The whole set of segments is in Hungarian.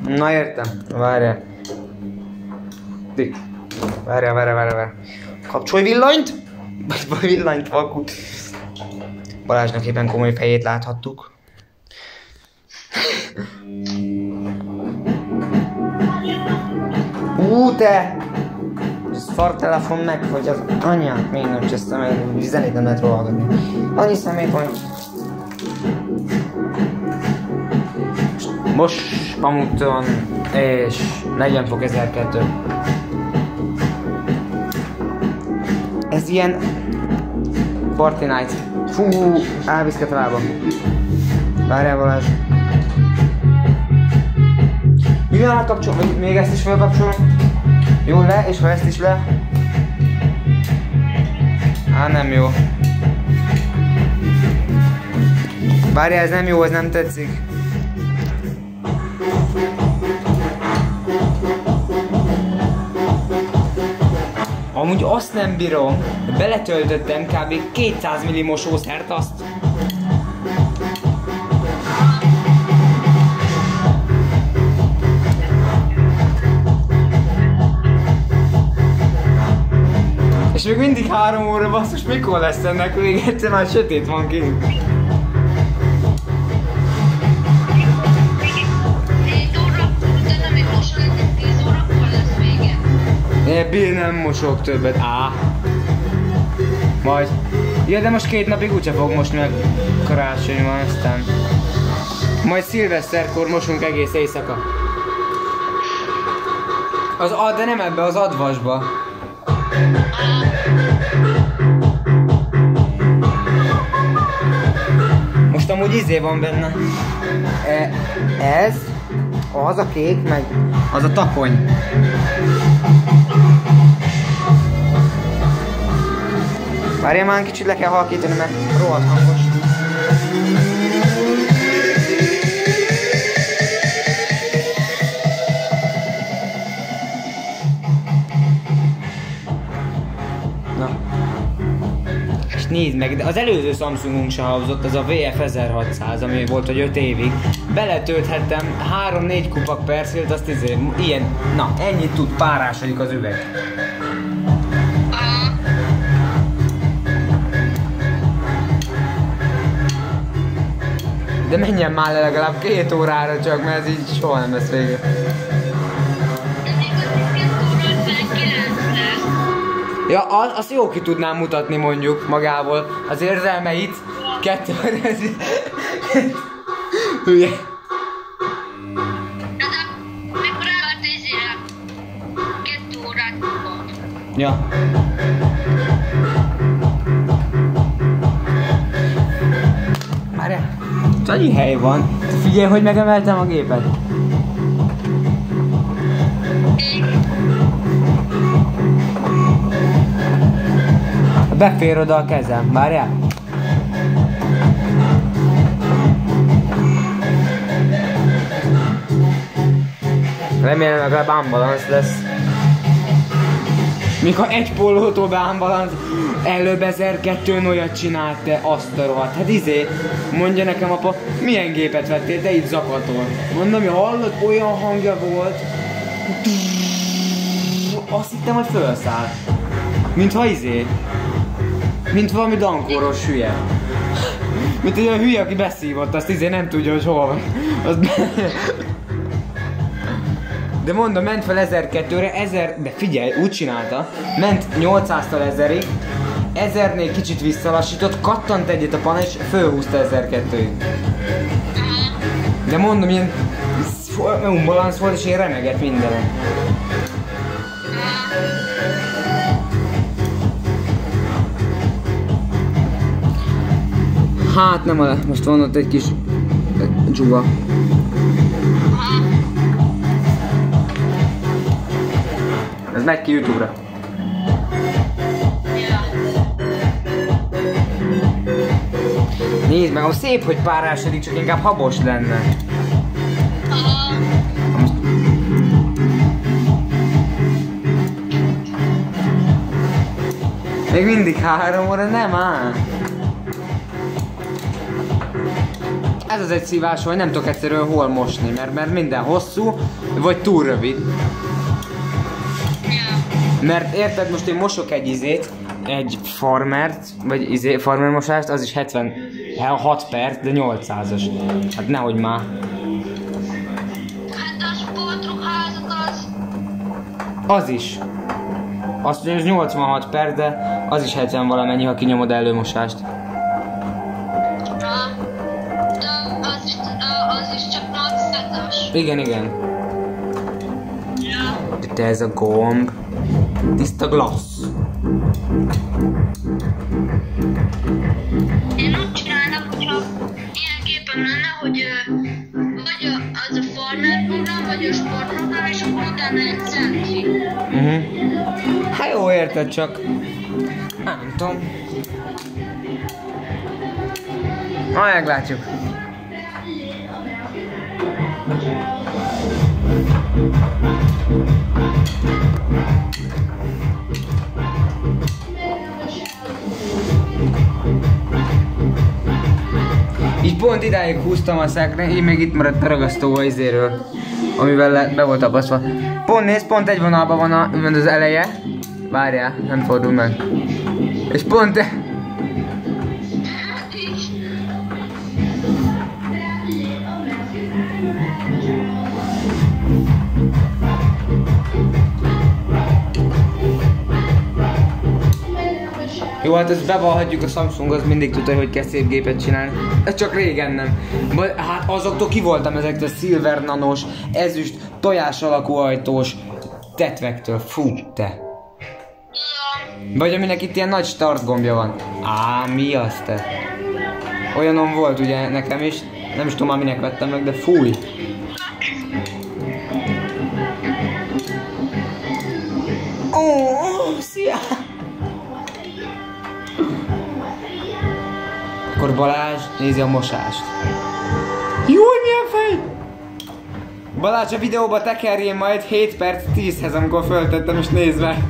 Na értem, várjál. Várjál. Kapcsolj villanyt! Vagy villanyt, vakut. Balázsnak éppen komoly fejét láthattuk. Te! Szar telefon meg, hogy az anyát még nem csesztem el, zenét nem lehet róla hallgatni. Annyi személypont. Most Pamuton és 40 fok 1002. Ez ilyen Party Night. Fú, elviszket a lábam. Várjál Balázs. Mi van átkapcsol? Vagy még ezt is felkapcsolom? Jó le, és ha ezt is le. Á, nem jó. Várjál, ez nem jó, ez nem tetszik. Amúgy azt nem bírom, beletöltöttem kb. 200 milli mosószert azt. És még mindig 3 óra, basszus, mikor lesz ennek vége? Egyszer már sötét van kint. 10 órakor, utána még mosol, 10 órakor lesz vége. Én nem mosok többet, Majd. Ja, de most 2 napig úgyse fog mosni, meg karácsony van, aztán. Majd szilveszterkor mosunk egész éjszaka. De nem ebbe, az advasba. Most amúgy izé van benne. Ez, az a kék, meg az a takony. Várjál már kicsit, le kell halkítani, mert rohadt hangos. Na. És nézd meg, de az előző Samsungunk se hauzott, az a VF1600, ami volt, hogy 5 évig. Beletölthettem 3-4 kupak perszilt, azt ilyen, na ennyit tud, párásodik az üveg. De menjen már le legalább 2 órára csak, mert ez így soha nem lesz vége. Ja, azt jó ki tudnám mutatni mondjuk magából. Az érzelmeit 2 óra... Hülye. Mikor elvárt izére 2 órát volt. Ja. Várjál. Annyi hely van. Figyelj, hogy megemeltem a gépet. Befér oda a kezem. Várjál. Remélem legalább unbalance lesz. Mikor egy pólótól beunbalance, előbb 1002-n olyat csinált, te azt a rohadt. Hát mondja nekem apa, milyen gépet vettél, te itt zakatol. Mondom, hogy hallod, olyan hangja volt. Azt hittem, hogy felszáll. Mintha mint valami dankóros hülye. Mint egy olyan hülye, aki beszívott, azt nem tudja, hogy hol van. De mondom, ment fel 1002-re, 1000, de figyelj, úgy csinálta, ment 800-tól 1000-ig, 1000-nél kicsit visszalassított, kattant egyet a panel és fölhúzta 1002-ig. De mondom, ilyen unbalansz volt és én remegett mindenem. Hát nem a most van ott egy kis dzsuga. Ez megy ki YouTube-ra. Nézd meg, ahol szép, hogy párásodik, csak inkább habos lenne. Még mindig 3 óra, nem áll. ez az egy szívás, hogy nem tudok egyszerűen hol mosni, mert minden hosszú, vagy túl rövid. Mert érted, most én mosok egy farmert, vagy farmermosást, az is 6 perc, de 800-as. Hát nehogy már. Hát a sportruházat az... Az is. Azt mondja, hogy 86 perc, de az is 70 valamennyi, ha kinyomod előmosást. De az is csak 800-as. Igen. De ez a gomb. Tiszta glassz. Én úgy csinálnám, hogyha ilyen gépem lenne, hogy vagy az a farmer program, vagy a sportprogram, és akkor utána egy centri. Hát jó, érted, csak... Nem tudom. Majd meglátjuk. Így pont idáig húztam a szekrény, így még itt maradt a ragasztó a izéről, amivel be volt abaszva. Pont egy vonalban van az eleje. Várjál, nem fordul meg. És pont... Jó, hát ezt bevallhatjuk, a Samsung az mindig tudta, hogy kell szép gépet csinálni. Ez csak régen nem. Hát azoktól ki voltam ezektől Silver nanos, ezüst, tojás alakú ajtós tetvektől. Fú, te. Vagy aminek itt ilyen nagy start gombja van. Mi az te? Olyanom volt ugye nekem is. Nem is tudom, minek vettem meg, de fúj. Szia! Akkor Balázs nézi a mosást. Júj, milyen fej! Balázs a videóba tekerjén majd 7 perc 10-hez, amikor föltettem, és nézd meg.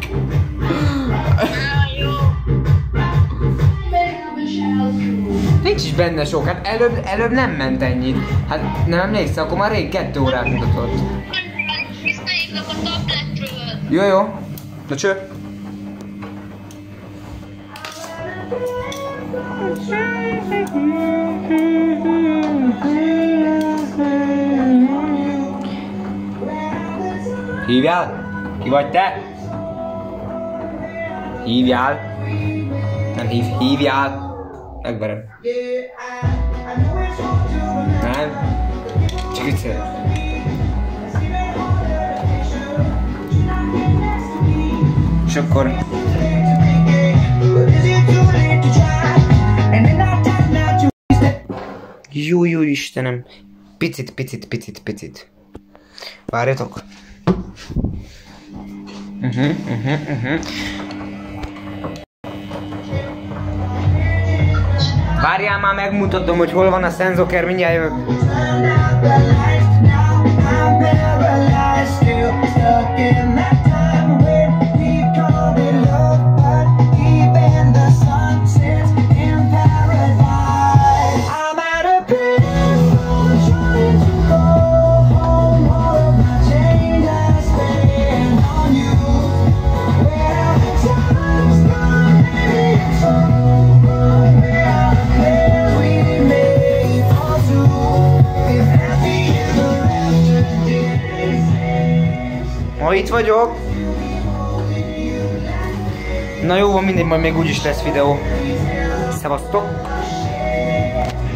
Nincs is benne sok, hát előbb nem ment ennyit. Hát nem emlékszel, akkor már rég 2 órát mutatott. Visszaívnak a tabletről. Jó. Na cső. Hívjál? Ki vagy te? Hívjál? Nem hívjál. Megverem. Nem? Csak viccelek. És akkor... Jó Istenem. Picit. Várjatok. Várjál már, megmutatom, hogy hol van a szenzoker, mindjárt jövök. Itt vagyok. Na jó, van, mindegy, majd még úgyis lesz videó. Szevasztok!